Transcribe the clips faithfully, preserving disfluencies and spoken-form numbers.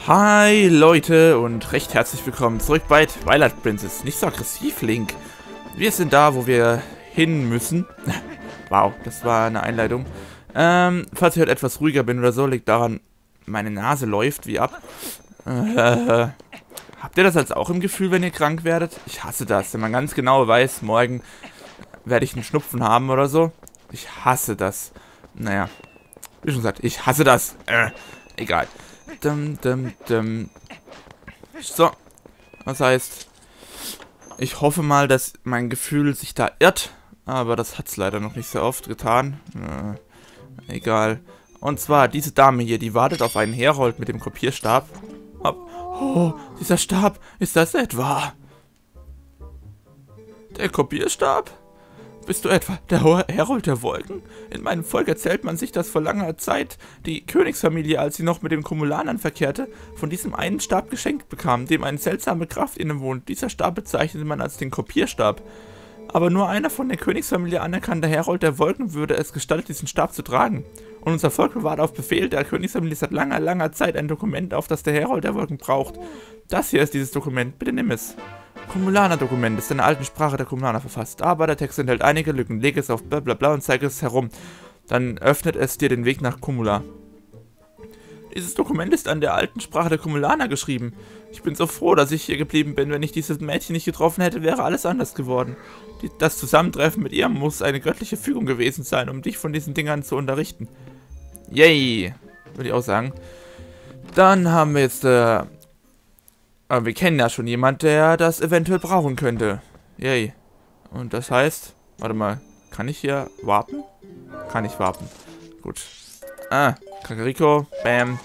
Hi Leute und recht herzlich willkommen zurück bei Twilight Princess. Nicht so aggressiv, Link. Wir sind da, wo wir hin müssen. Wow, das war eine Einleitung. Ähm, falls ich heute etwas ruhiger bin oder so, liegt daran, meine Nase läuft wie ab. Äh, habt ihr das als auch im Gefühl, wenn ihr krank werdet? Ich hasse das, wenn man ganz genau weiß, morgen werde ich einen Schnupfen haben oder so. Ich hasse das. Naja, wie schon gesagt, ich hasse das. Äh, egal. Dum, dum, dum. So, das heißt, ich hoffe mal, dass mein Gefühl sich da irrt, aber das hat es leider noch nicht so oft getan. Äh, egal. Und zwar, diese Dame hier, die wartet auf einen Herold mit dem Kopierstab. Oh, dieser Stab, ist das etwa? Der Kopierstab? Bist du etwa der Herold der Wolken? In meinem Volk erzählt man sich, dass vor langer Zeit die Königsfamilie, als sie noch mit den Kumulanern verkehrte, von diesem einen Stab geschenkt bekam, dem eine seltsame Kraft innewohnt. Dieser Stab bezeichnete man als den Kopierstab. Aber nur einer von der Königsfamilie anerkannter Herold der Wolken würde es gestattet, diesen Stab zu tragen. Und unser Volk bewahrt auf Befehl der Königsfamilie seit langer, langer Zeit ein Dokument, auf das der Herold der Wolken braucht. Das hier ist dieses Dokument. Bitte nimm es. Kumulaner-Dokument ist in der alten Sprache der Kumulaner verfasst, aber der Text enthält einige Lücken. Leg es auf blablabla und zeige es herum. Dann öffnet es dir den Weg nach Kumula. Dieses Dokument ist an der alten Sprache der Kumulaner geschrieben. Ich bin so froh, dass ich hier geblieben bin. Wenn ich dieses Mädchen nicht getroffen hätte, wäre alles anders geworden. Die, das Zusammentreffen mit ihr muss eine göttliche Fügung gewesen sein, um dich von diesen Dingern zu unterrichten. Yay, würde ich auch sagen. Dann haben wir jetzt... Äh, Aber wir kennen ja schon jemand, der das eventuell brauchen könnte. Yay. Und das heißt... Warte mal. Kann ich hier warten? Kann ich warten. Gut. Ah, Kakariko. Bam.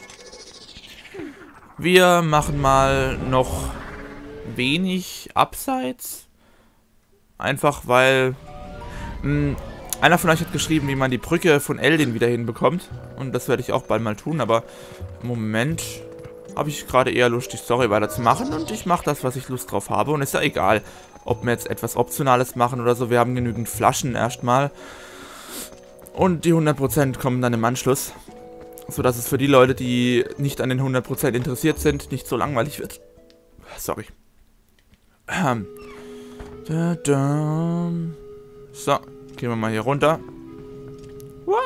Wir machen mal noch wenig abseits. Einfach weil... Mh, einer von euch hat geschrieben, wie man die Brücke von Eldin wieder hinbekommt. Und das werde ich auch bald mal tun, aber... Im Moment... habe ich gerade eher Lust, die Story weiterzumachen und ich mache das, was ich Lust drauf habe und ist ja egal, ob wir jetzt etwas Optionales machen oder so. Wir haben genügend Flaschen erstmal und die hundert Prozent kommen dann im Anschluss, sodass es für die Leute, die nicht an den hundert Prozent interessiert sind, nicht so langweilig wird. Sorry. Ähm. Da, da. So, gehen wir mal hier runter. Wow.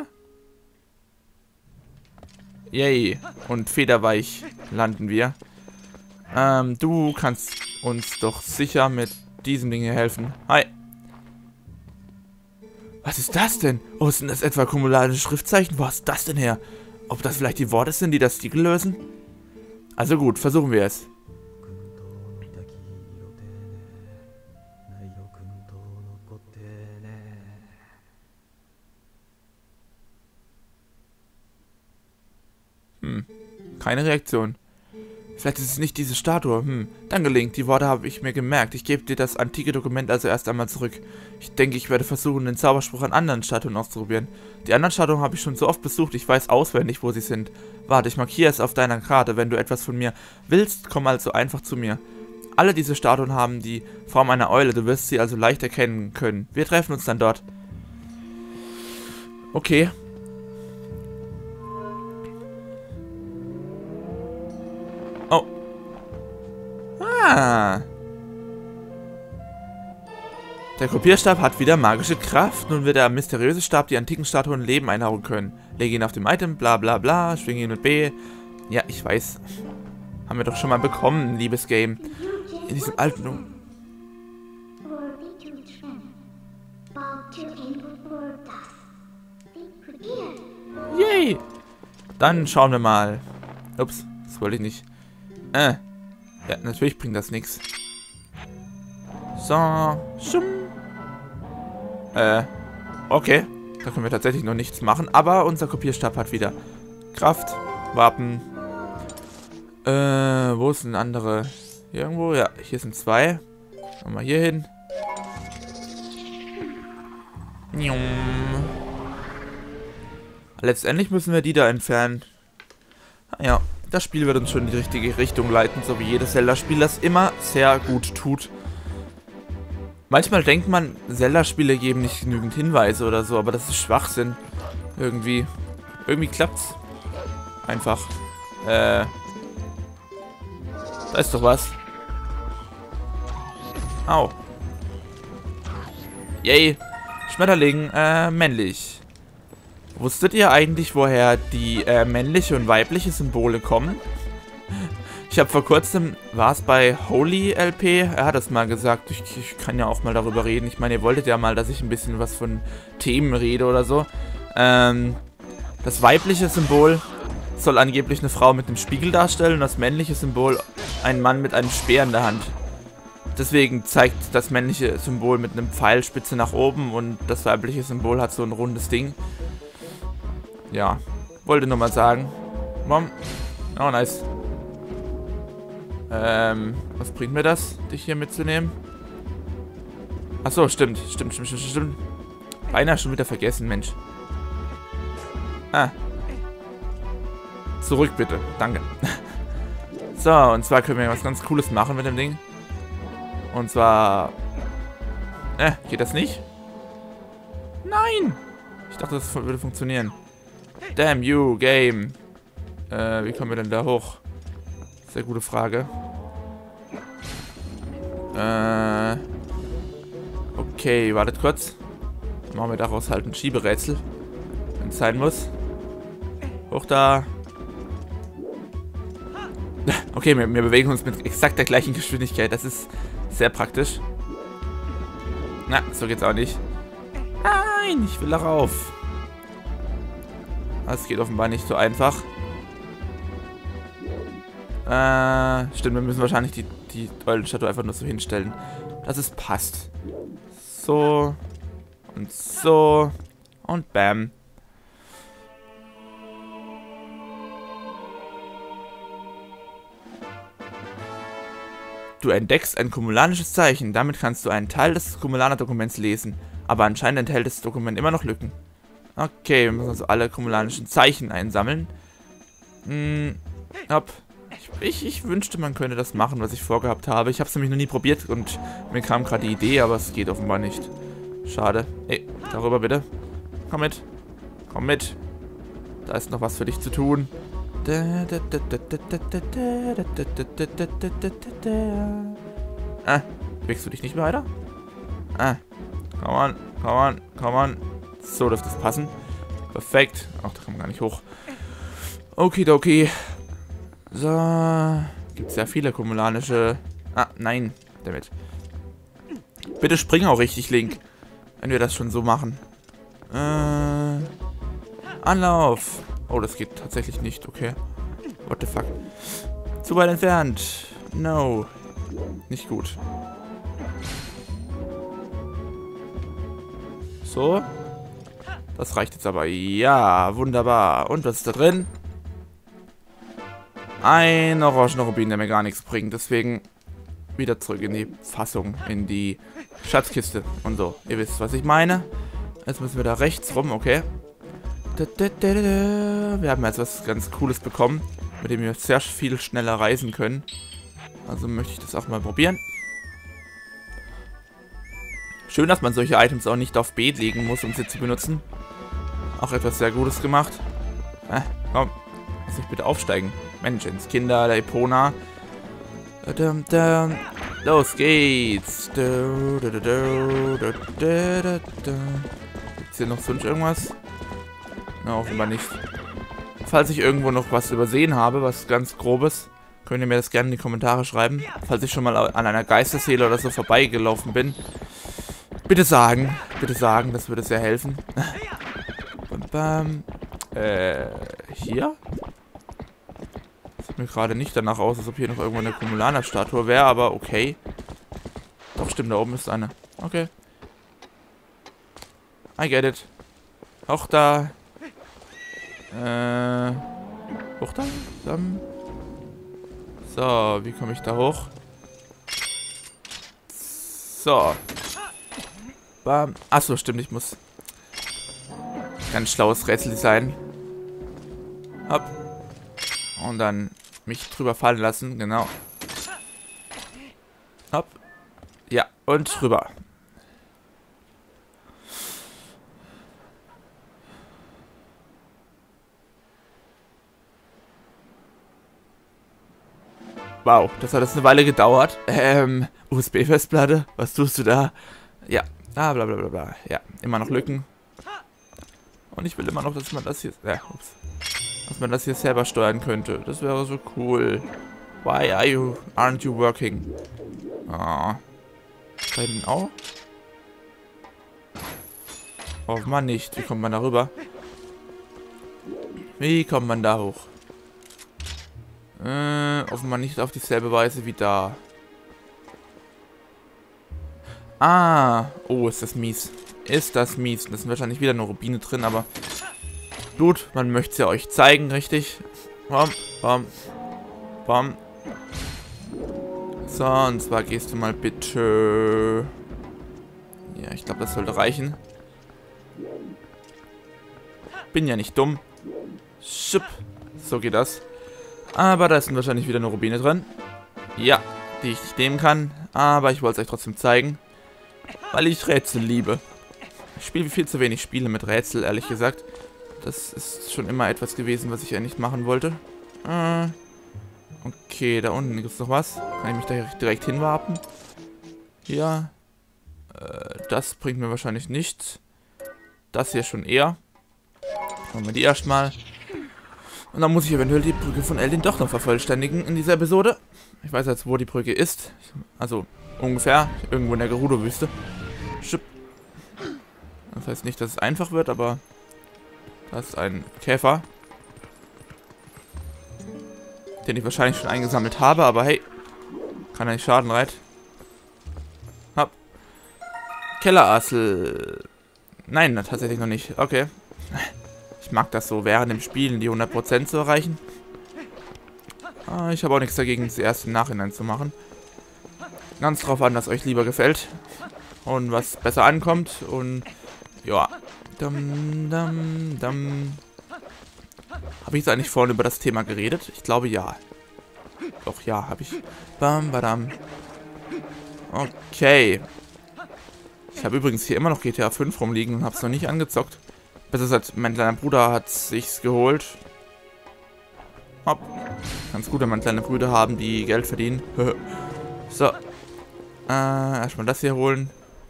Yay. Und federweich landen wir. Ähm, du kannst uns doch sicher mit diesem Ding hier helfen. Hi. Was ist das denn? Oh, sind das etwa kumulale Schriftzeichen? Wo hast du das denn her? Ob das vielleicht die Worte sind, die das Siegel lösen? Also gut, versuchen wir es. Hm, keine Reaktion. Vielleicht ist es nicht diese Statue. Hm, danke Link, die Worte habe ich mir gemerkt. Ich gebe dir das antike Dokument also erst einmal zurück. Ich denke, ich werde versuchen, den Zauberspruch an anderen Statuen auszuprobieren. Die anderen Statuen habe ich schon so oft besucht, ich weiß auswendig, wo sie sind. Warte, ich markiere es auf deiner Karte. Wenn du etwas von mir willst, komm also einfach zu mir. Alle diese Statuen haben die Form einer Eule, du wirst sie also leicht erkennen können. Wir treffen uns dann dort. Okay. Oh. Ah. Der Kopierstab hat wieder magische Kraft. Nun wird der mysteriöse Stab die antiken Statuen Leben einhauchen können. Lege ihn auf dem Item, bla bla bla, schwinge ihn mit B. Ja, ich weiß. Haben wir doch schon mal bekommen, liebes Game. In diesem alten... Yay! Dann schauen wir mal. Ups, das wollte ich nicht. Äh. Ja, natürlich bringt das nichts. So. Schum. Äh. Okay. Da können wir tatsächlich noch nichts machen. Aber unser Kopierstab hat wieder Kraft. Wappen. Äh, wo ist ein andere? Hier irgendwo? Ja, hier sind zwei. Machen wir hier hin. Letztendlich müssen wir die da entfernen. Ja. Das Spiel wird uns schon in die richtige Richtung leiten, so wie jedes Zelda-Spiel das immer sehr gut tut. Manchmal denkt man, Zelda-Spiele geben nicht genügend Hinweise oder so, aber das ist Schwachsinn. Irgendwie. Irgendwie klappt's. Einfach. Äh. Da ist doch was. Au. Yay. Schmetterling, äh, männlich. Wusstet ihr eigentlich, woher die äh, männliche und weibliche Symbole kommen? Ich habe vor kurzem, war es bei Holy L P, er hat es mal gesagt, ich, ich kann ja auch mal darüber reden. Ich meine, ihr wolltet ja mal, dass ich ein bisschen was von Themen rede oder so. Ähm, das weibliche Symbol soll angeblich eine Frau mit einem Spiegel darstellen und das männliche Symbol ein Mann mit einem Speer in der Hand. Deswegen zeigt das männliche Symbol mit einem Pfeilspitze nach oben und das weibliche Symbol hat so ein rundes Ding. Ja, wollte nur mal sagen. Mom. Oh, nice. Ähm, was bringt mir das, dich hier mitzunehmen? Achso, stimmt. Stimmt, stimmt, stimmt, stimmt. Beinahe schon wieder vergessen, Mensch. Ah. Zurück, bitte. Danke. So, und zwar können wir was ganz Cooles machen mit dem Ding. Und zwar... Äh, geht das nicht? Nein! Ich dachte, das würde funktionieren. Damn you, Game. Äh, wie kommen wir denn da hoch? Sehr gute Frage. Äh... Okay, wartet kurz. Dann machen wir daraus halt ein Schieberätsel. Wenn es sein muss. Hoch da. Okay, wir, wir bewegen uns mit exakt der gleichen Geschwindigkeit. Das ist sehr praktisch. Na, so geht's auch nicht. Nein, ich will darauf. Das geht offenbar nicht so einfach. Äh, stimmt, wir müssen wahrscheinlich die, die Eulenstatue einfach nur so hinstellen, dass es passt. So. Und so. Und bam. Du entdeckst ein kumulanisches Zeichen. Damit kannst du einen Teil des Kumulaner-Dokuments lesen. Aber anscheinend enthält das Dokument immer noch Lücken. Okay, wir müssen also alle kumulanischen Zeichen einsammeln. Hm, hopp. Ich, ich, ich wünschte, man könnte das machen, was ich vorgehabt habe. Ich habe es nämlich noch nie probiert und mir kam gerade die Idee, aber es geht offenbar nicht. Schade. Ey, darüber bitte. Komm mit. Komm mit. Da ist noch was für dich zu tun. Ah, bewegst du dich nicht mehr weiter? Ah, komm on, komm on, komm on. So dürfte es passen. Perfekt. Ach, da kann man gar nicht hoch. Okidoki. So. Gibt es ja viele kumulanische... Ah, nein. Damit. Bitte spring auch richtig, Link. Wenn wir das schon so machen. Äh... Anlauf. Oh, das geht tatsächlich nicht. Okay. What the fuck. Zu weit entfernt. No. Nicht gut. So. Das reicht jetzt aber. Ja, wunderbar. Und was ist da drin? Ein orangener Rubin, der mir gar nichts bringt. Deswegen wieder zurück in die Fassung, in die Schatzkiste und so. Ihr wisst, was ich meine. Jetzt müssen wir da rechts rum, okay. Wir haben jetzt was ganz Cooles bekommen, mit dem wir sehr viel schneller reisen können. Also möchte ich das auch mal probieren. Schön, dass man solche Items auch nicht auf B legen muss, um sie zu benutzen. Auch etwas sehr Gutes gemacht. Äh, komm, lass mich bitte aufsteigen. Menschens, Kinder, der Epona. Los geht's. Gibt's hier noch sonst irgendwas? Na, offenbar nicht. Falls ich irgendwo noch was übersehen habe, was ganz Grobes, könnt ihr mir das gerne in die Kommentare schreiben. Falls ich schon mal an einer Geisterseele oder so vorbeigelaufen bin. Bitte sagen. Bitte sagen, das würde sehr helfen. Bam, bam. Äh, hier? Sieht mir gerade nicht danach aus, als ob hier noch irgendwo eine Kumulaner-Statue wäre, aber okay. Doch, stimmt, da oben ist eine. Okay. I get it. Auch da. Äh. Hoch da? Dann. So, wie komme ich da hoch? So. Bam. Achso, stimmt, ich muss. Ganz schlaues Rätseldesign. Hopp. Und dann mich drüber fallen lassen, genau. Hopp. Ja, und drüber. Wow, das hat jetzt eine Weile gedauert. Ähm, U S B-Festplatte, was tust du da? Ja, ah, bla bla bla bla. Ja, immer noch Lücken. Und ich will immer noch, dass man das hier... Ja, ups. Dass man das hier selber steuern könnte. Das wäre so cool. Why are you... aren't you working? Ah. Da hinten auch? Offenbar nicht. Wie kommt man da rüber? Wie kommt man da hoch? Äh, offenbar nicht auf dieselbe Weise wie da. Ah. Oh, ist das mies. Ist das mies. Da sind wahrscheinlich wieder nur Rubine drin, aber... Gut, man möchte es ja euch zeigen, richtig? Bam, bam, bam. So, und zwar gehst du mal bitte... Ja, ich glaube, das sollte reichen. Bin ja nicht dumm. Schupp. So geht das. Aber da sind wahrscheinlich wieder nur Rubine drin. Ja, die ich nicht nehmen kann. Aber ich wollte es euch trotzdem zeigen. Weil ich Rätsel liebe. Ich spiele viel zu wenig Spiele mit Rätsel, ehrlich gesagt. Das ist schon immer etwas gewesen, was ich eigentlich machen wollte. Äh, okay, da unten gibt es noch was. Kann ich mich da direkt hinwarten? Ja. Äh, das bringt mir wahrscheinlich nichts. Das hier schon eher. Machen wir die erstmal. Und dann muss ich eventuell die Brücke von Eldin doch noch vervollständigen in dieser Episode. Ich weiß jetzt, wo die Brücke ist. Also ungefähr. Irgendwo in der Gerudo-Wüste. Das heißt nicht, dass es einfach wird, aber... Das ist ein Käfer. Den ich wahrscheinlich schon eingesammelt habe, aber hey. Kann er nicht schaden, right? Hab. Kellerassel. Nein, tatsächlich noch nicht. Okay. Ich mag das so, während dem Spielen die hundert Prozent zu erreichen. Ah, ich habe auch nichts dagegen, das erst im Nachhinein zu machen. Ganz drauf an, was euch lieber gefällt. Und was besser ankommt. Und ja. Dum, dum, dum. Habe ich jetzt eigentlich vorhin über das Thema geredet? Ich glaube ja. Doch, ja, habe ich. Bam, badam. Okay. Ich habe übrigens hier immer noch G T A fünf rumliegen und habe es noch nicht angezockt. Besser gesagt, mein kleiner Bruder hat sich's geholt. Hopp. Ganz gut, wenn man kleine Brüder haben, die Geld verdienen. So. Äh, erstmal das hier holen.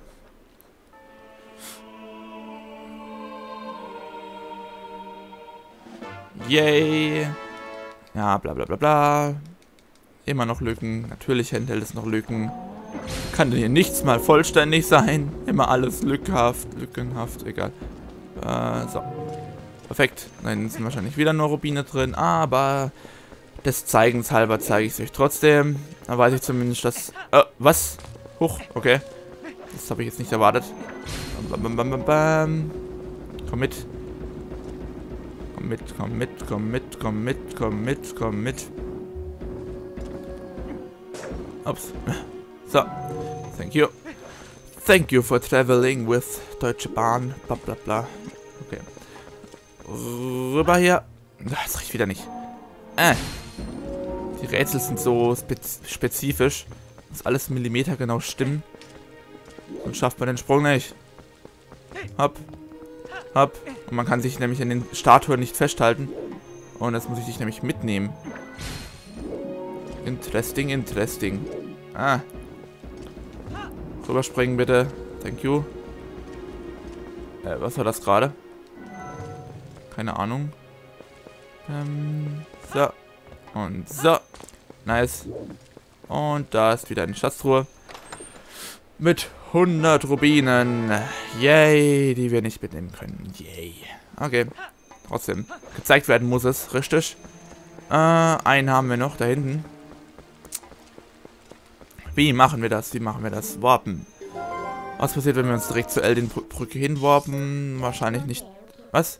Yay. Ja, bla bla bla bla. Immer noch Lücken. Natürlich enthält es noch Lücken. Kann denn hier nichts mal vollständig sein? Immer alles lückenhaft, lückenhaft, egal. Äh, so. Perfekt. Dann sind wahrscheinlich wieder nur Rubine drin, aber des Zeigens halber zeige ich es euch trotzdem. Da weiß ich zumindest, dass... Äh, was? Huch, okay. Das habe ich jetzt nicht erwartet. Bam, bam, bam, bam, bam. Komm mit. Komm mit, komm mit, komm mit, komm mit, komm mit, komm mit. Ups. So. Thank you. Thank you for traveling with Deutsche Bahn. Bla bla bla. Okay. Rüber hier. Das riecht wieder nicht. Äh. Die Rätsel sind so spez spezifisch. Muss alles Millimeter genau stimmen. Sonst schafft man den Sprung nicht. Hopp. Hopp. Und man kann sich nämlich an den Statuen nicht festhalten. Und das muss ich dich nämlich mitnehmen. Interesting, interesting. Ah. Rüberspringen bitte. Thank you. Äh, was war das gerade? Keine Ahnung. Ähm, so. Und so. Nice. Und da ist wieder eine Schatztruhe. Mit hundert Rubinen. Yay, die wir nicht mitnehmen können. Yay. Okay. Trotzdem. Gezeigt werden muss es, richtig. Äh, einen haben wir noch da hinten. Wie machen wir das? Wie machen wir das? Warpen. Was passiert, wenn wir uns direkt zur Eldin-Brücke hinwarpen? Wahrscheinlich nicht. Was?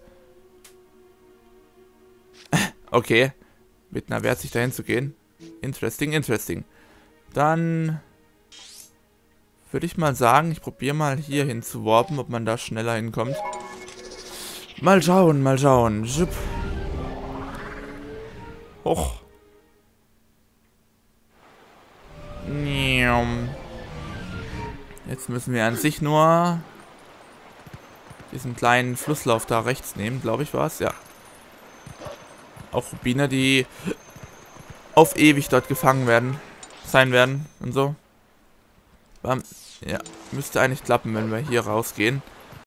Okay. Mit einer Wert sich dahin zu gehen. Interesting, interesting. Dann würde ich mal sagen, ich probiere mal hier hin zu warpen, ob man da schneller hinkommt. Mal schauen, mal schauen. Zip. Hoch. Jetzt müssen wir an sich nur diesen kleinen Flusslauf da rechts nehmen, glaube ich, war es, ja. Auch Rubine, die auf ewig dort gefangen werden, sein werden und so. Ja, müsste eigentlich klappen, wenn wir hier rausgehen.